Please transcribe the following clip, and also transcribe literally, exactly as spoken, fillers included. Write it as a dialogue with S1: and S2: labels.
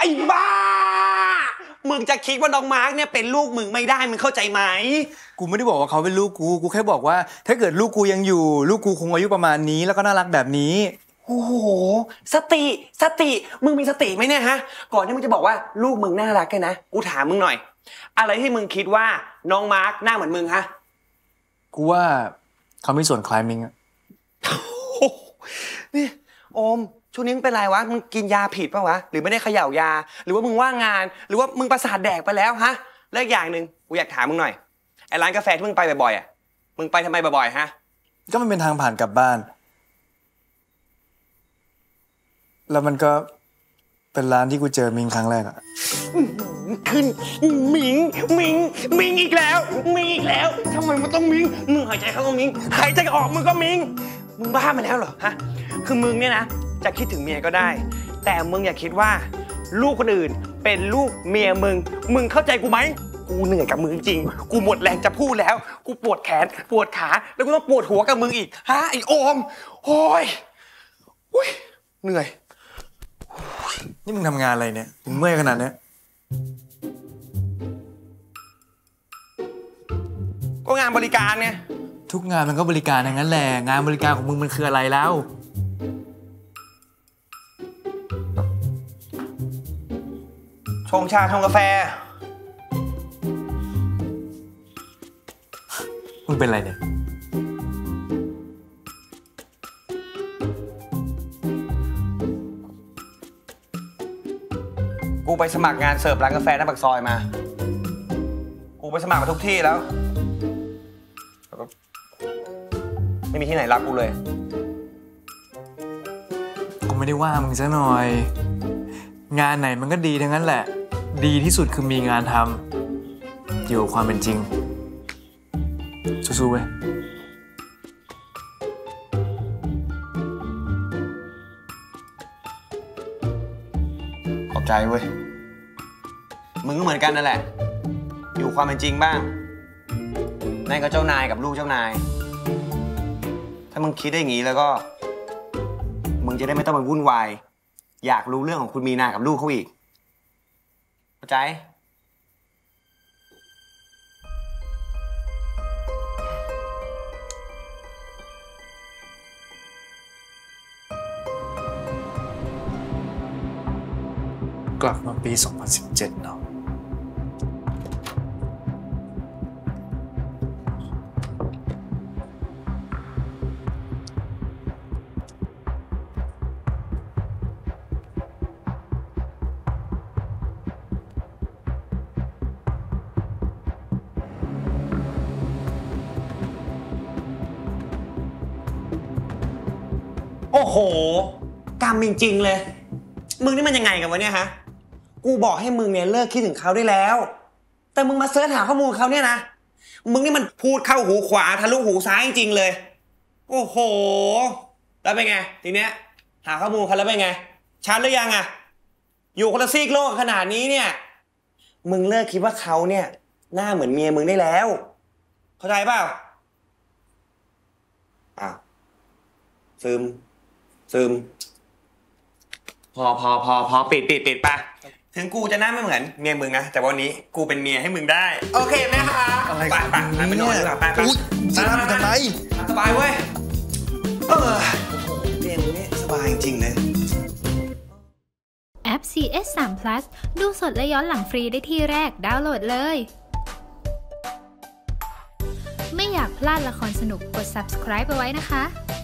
S1: อ้บ้ามึงจะคิดว่าน้องมาร์กเนี่ยเป็นลูกมึงไม่ได้มึงเข้าใจไหม
S2: กูไม่ได้บอกว่าเขาเป็นลูกกูกูแค่บอกว่าถ้าเกิดลูกกูยังอยู่ลูกกูคงอายุประมาณนี้แล้วก็น่ารักแบบนี้
S1: โอ้โหสติสติมึงมีสติไหมเนี่ยฮะก่อนที่มึงจะบอกว่าลูกมึงน่ารักกันนะกูถามมึงหน่อยอะไรที่มึงคิดว่าน้องมาร์กหน้าเหมือนมึงฮะ
S2: กูว่าเขามีส่วนคล้ายมิงอะ
S1: นี่โอมช่วงนี้มึงเป็นไรวะมึงกินยาผิดป่ะวะหรือไม่ได้เขย่ายาหรือว่ามึงว่างงานหรือว่ามึงประสาทแดกไปแล้วฮะแล้วอีกอย่างหนึ่งกูอยากถามมึงหน่อยไอ้ร้านกาแฟที่มึงไปบ่อยๆอ่ะมึงไปทำไมบ่อยๆฮะ
S2: ก็มันเป็นทางผ่านกลับบ้านแล้วมันก็เป็นร้านที่กูเจอมิงครั้งแรกอะ
S1: ขึ้นมิงมิงมิงอีกแล้วมิงอีกแล้วทำไมมันต้องมิงมึงหายใจเข้าก็มิงหายใจออกมึงก็มิงมึงบ้ามาแล้วเหรอฮะคือมึงเนี่ยนะจะคิดถึงเมียก็ได้แต่มึงอย่าคิดว่าลูกคนอื่นเป็นลูกเมียมึงมึงเข้าใจกูไหมกูเหนื่อยกับมึงจริงกูหมดแรงจะพูดแล้วกูปวดแขนปวดขาแล้วกูต้องปวดหัวกับมึงอีกฮะไอ้โอมโอ้ยอุ้ยเหนื่อย
S2: นี่มึงทำงานอะไรเนี่ยมึงเมื่อยขนาดนี้
S1: ก็งานบริการไง
S2: ทุกงานมันก็บริการอย่างนั้นแหละงานบริการของมึงมันคืออะไรแล้ว
S1: ชงชาชงกาแฟ
S2: มึงเป็นอะไรเนี่ย
S1: กูไปสมัครงานเสิร์ฟร้านกาแฟหน้าปากซอยมากูไปสมัครมาทุกที่แล้วไม่มีที่ไหนรับกูเลย
S2: กูไม่ได้ว่ามึงซะหน่อยงานไหนมันก็ดีทั้งนั้นแหละดีที่สุดคือมีงานทำอยู่กับความเป็นจริงสู้ๆเว้ย
S1: ขอบใจเว้ยมึงก็เหมือนกันนั่นแหละอยู่ความเป็นจริงบ้างนั่นก็เจ้านายกับลูกเจ้านายถ้ามึงคิดได้อย่างนี้แล้วก็มึงจะได้ไม่ต้องไปวุ่นวายอยากรู้เรื่องของคุณมีนากับลูกเขาอีกเข้าใจ
S2: กลับมาปีสองพันสิบเจ็ดเนาะ
S1: โอ้โหกรรมจริงๆเลยมึงนี่มันยังไงกันวะเนี่ยฮะกูบอกให้มึงเนี่ยเลิกคิดถึงเขาได้แล้วแต่มึงมาเสิร์ชหาข้อมูลเขาเนี่ยนะมึงนี่มันพูดเข้าหูขวาทะลุหูซ้ายจริงๆเลยโอ้โหแล้วเป็นไงทีเนี้ยหาข้อมูลเขาแล้วเป็นไงชัดหรือยังอะอยู่คนละซีกโลกขนาดนี้เนี่ยมึงเลิกคิดว่าเขาเนี่ยหน้าเหมือนเมียมึงได้แล้วเข้าใจเปล่าอ้าวซึมซึมพอพอพอพอปิดปิดปิดไปถึงกูจะหน้าไม่เหมือนเมียมึงนะแต่วันนี้กูเป็นเมียให้มึงได้โอเคไหมคะไปไปไปไปนอนดีกว่าไปไป
S2: จะทำทำไม
S1: สบายเว้ยเออเมียมึงนี่สบายจริงเลย
S3: แอป ซี เอส สาม Plus ดูสดและย้อนหลังฟรีได้ที่แรกดาวน์โหลดเลยไม่อยากพลาดละครสนุกกด ซับสไครบ์ เอาไว้นะคะ